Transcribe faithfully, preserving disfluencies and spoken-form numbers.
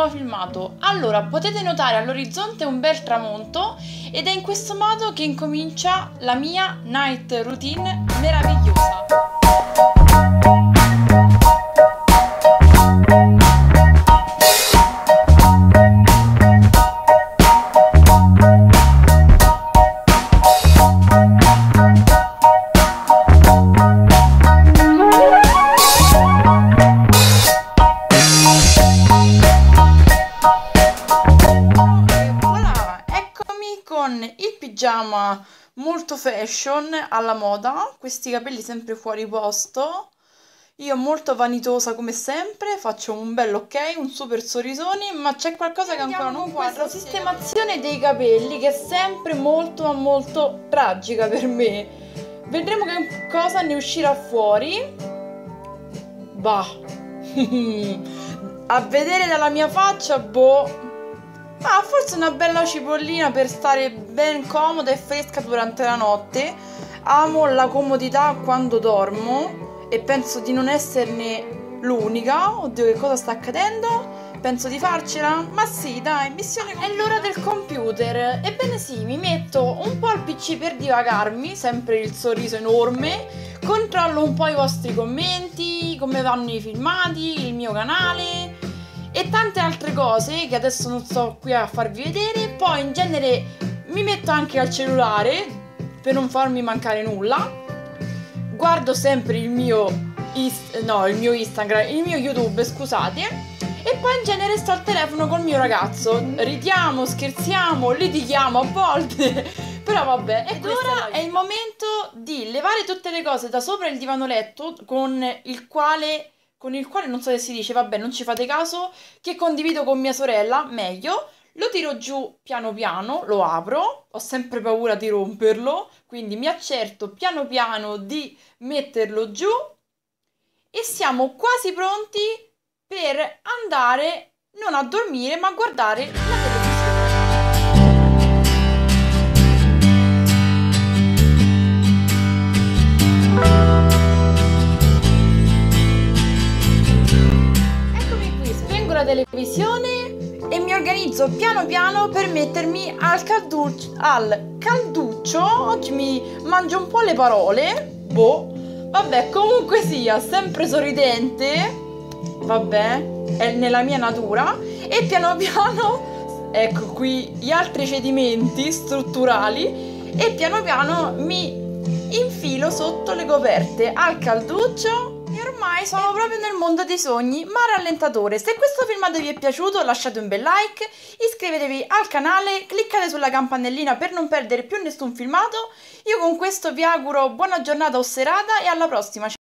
nuovo filmato. Allora, potete notare all'orizzonte un bel tramonto ed è in questo modo che incomincia la mia night routine meravigliosa. Con il pigiama molto fashion alla moda, questi capelli sempre fuori posto, io molto vanitosa come sempre, faccio un bel ok, un super sorrisone, ma c'è qualcosa che ancora non guardo. La sistemazione dei capelli che è sempre molto molto tragica per me. Vedremo che cosa ne uscirà fuori. Bah. A vedere dalla mia faccia, boh. Ah, forse una bella cipollina per stare ben comoda e fresca durante la notte. Amo la comodità quando dormo e penso di non esserne l'unica. Oddio, che cosa sta accadendo? Penso di farcela? Ma sì, dai, missione compiuta. È l'ora del computer. Ebbene sì, mi metto un po' al P C per divagarmi, sempre il sorriso enorme. Controllo un po' i vostri commenti, come vanno i filmati, il mio canale e tante altre cose che adesso non sto qui a farvi vedere. Poi in genere mi metto anche al cellulare per non farmi mancare nulla. Guardo sempre il mio ist- no, il mio Instagram, il mio YouTube, scusate. E poi in genere sto al telefono col mio ragazzo. Ridiamo, scherziamo, litighiamo a volte. Però vabbè. Ed ora è il momento di levare tutte le cose da sopra il divano letto con il quale con il quale non so se si dice, vabbè, non ci fate caso, che condivido con mia sorella, meglio. Lo tiro giù piano piano, lo apro, ho sempre paura di romperlo, quindi mi accerto piano piano di metterlo giù e siamo quasi pronti per andare non a dormire ma a guardare la televisione. La televisione e mi organizzo piano piano per mettermi al calduccio, al calduccio. Oggi mi mangio un po' le parole, boh, vabbè, comunque sia, sempre sorridente, vabbè, è nella mia natura. E piano piano, ecco qui gli altri cedimenti strutturali, e piano piano mi infilo sotto le coperte al calduccio. E ormai sono proprio nel mondo dei sogni, ma rallentatore. Se questo filmato vi è piaciuto lasciate un bel like, iscrivetevi al canale, cliccate sulla campanellina per non perdere più nessun filmato. Io con questo vi auguro buona giornata o serata e alla prossima.